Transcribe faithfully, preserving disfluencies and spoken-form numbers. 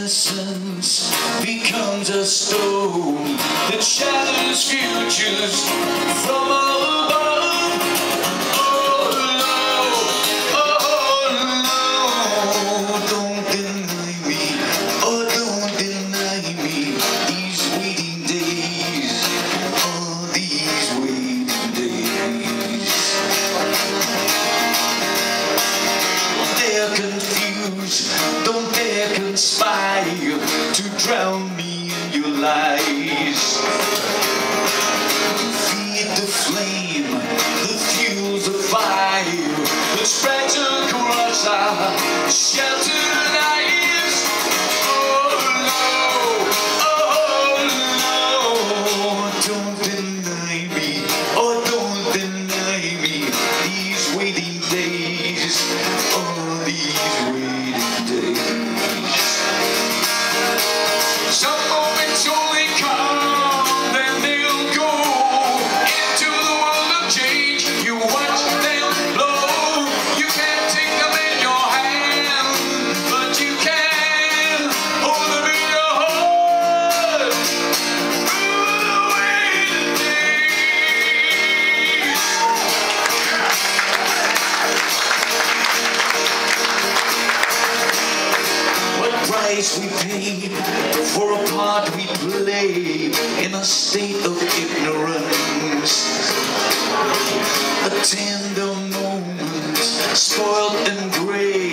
innocence becomes a stone that shatters futures from above. Oh no, oh no, don't deny me, oh don't deny me these waiting days, oh these waiting days. They're confused, don't dare conspire to drown me in your lies. Feed the flame that fuels the fire that spreads across our sheltered lives. Oh no, oh no, don't deny me, oh don't deny me these waiting days, oh these waiting days. Some moments only come, then they'll go into the world of change. You watch them blow. You can't take them in your hand, but you can hold them in your heart through the waiting days. What price we pay for a part we play in a state of ignorance. A tender moment spoiled and gray